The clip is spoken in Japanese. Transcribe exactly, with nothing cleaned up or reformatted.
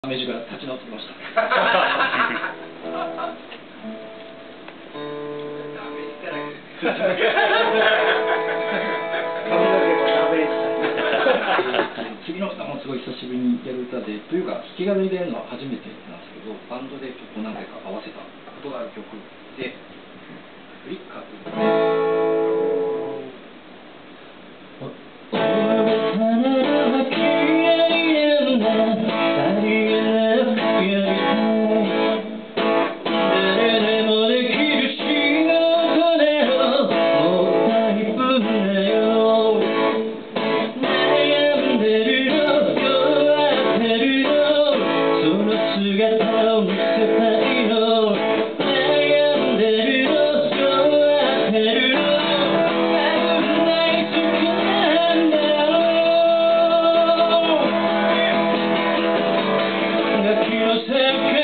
ダメージが立ち直ってきました。次の歌もすごい久しぶりにやる歌で、というか弾き語りでやるのは初めてなんですけど、バンドでちょっと何回か合わせたことがある曲で、フリッカーというSecond